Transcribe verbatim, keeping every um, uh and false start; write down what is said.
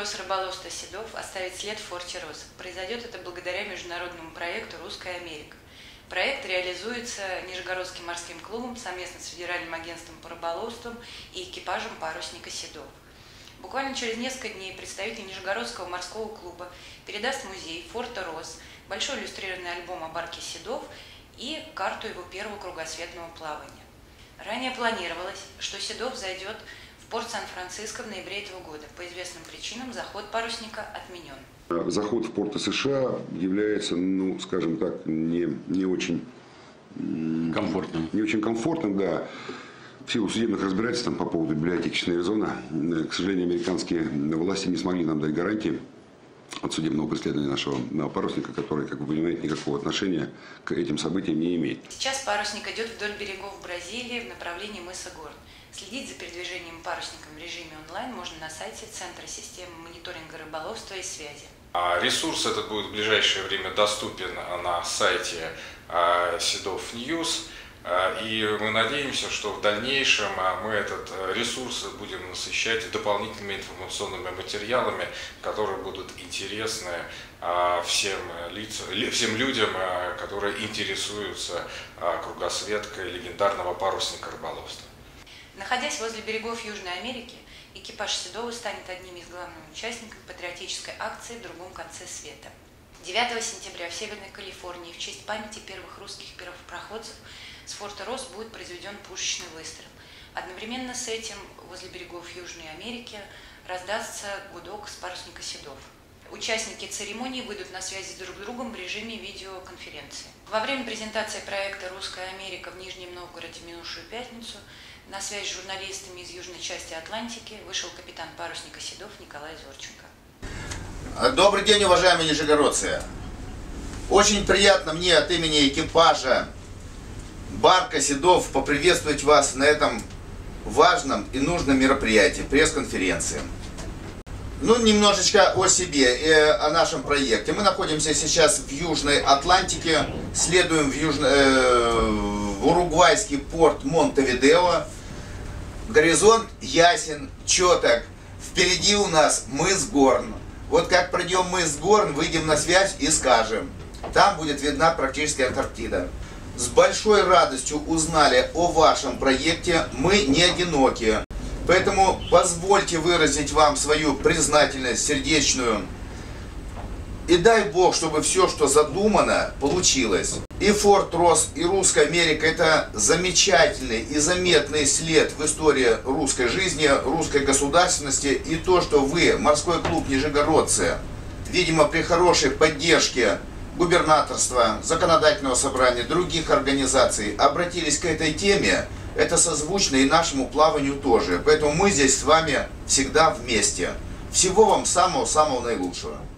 Рос-рыболовства Седов оставит след в форте Рос. Произойдет это благодаря международному проекту «Русская Америка». Проект реализуется Нижегородским морским клубом совместно с Федеральным агентством по рыболовству и экипажем парусника Седов. Буквально через несколько дней представитель Нижегородского морского клуба передаст в музей форта Рос большой иллюстрированный альбом о барке Седов и карту его первого кругосветного плавания. Ранее планировалось, что Седов зайдет в порт Сан-Франциско в ноябре этого года. По известным причинам заход парусника отменен. Заход в порты США является, ну, скажем так, не, не очень комфортным. Не очень комфортным, да. В силу судебных разбирательств там, по поводу библиотеки Шнейр-Зона, к сожалению, американские власти не смогли нам дать гарантии от судебного преследования нашего парусника, который, как вы понимаете, никакого отношения к этим событиям не имеет. Сейчас парусник идет вдоль берегов Бразилии в направлении мыса Горн. Следить за передвижением парусником в режиме онлайн можно на сайте Центра системы мониторинга рыболовства и связи. Ресурс этот будет в ближайшее время доступен на сайте Седов Ньюс. И мы надеемся, что в дальнейшем мы этот ресурс будем насыщать дополнительными информационными материалами, которые будут интересны всем, лицам, всем людям, которые интересуются кругосветкой легендарного парусника рыболовства. Находясь возле берегов Южной Америки, экипаж Седова станет одним из главных участников патриотической акции в другом конце света. девятого сентября в Северной Калифорнии в честь памяти первых русских первопроходцев с форта Рос будет произведен пушечный выстрел. Одновременно с этим возле берегов Южной Америки раздастся гудок с парусника Седов. Участники церемонии выйдут на связи друг с другом в режиме видеоконференции. Во время презентации проекта «Русская Америка» в Нижнем Новгороде в минувшую пятницу на связь с журналистами из южной части Атлантики вышел капитан парусника Седов Николай Зорченко. Добрый день, уважаемые нижегородцы! Очень приятно мне от имени экипажа барка Седов поприветствовать вас на этом важном и нужном мероприятии, пресс-конференции. Ну, немножечко о себе и о нашем проекте. Мы находимся сейчас в Южной Атлантике, следуем в, южно, э, в уругвайский порт Монтевидео. Горизонт ясен, четок. Впереди у нас мыс Горн. Вот как пройдем мыс Горн, выйдем на связь и скажем. Там будет видна практически Антарктида. С большой радостью узнали о вашем проекте. Мы не одиноки. Поэтому позвольте выразить вам свою признательность сердечную. И дай Бог, чтобы все, что задумано, получилось. И форт Рос, и Русская Америка – это замечательный и заметный след в истории русской жизни, русской государственности. И то, что вы, морской клуб Нижегородцы, видимо, при хорошей поддержке губернаторства, законодательного собрания, других организаций обратились к этой теме, это созвучно и нашему плаванию тоже. Поэтому мы здесь с вами всегда вместе. Всего вам самого-самого наилучшего.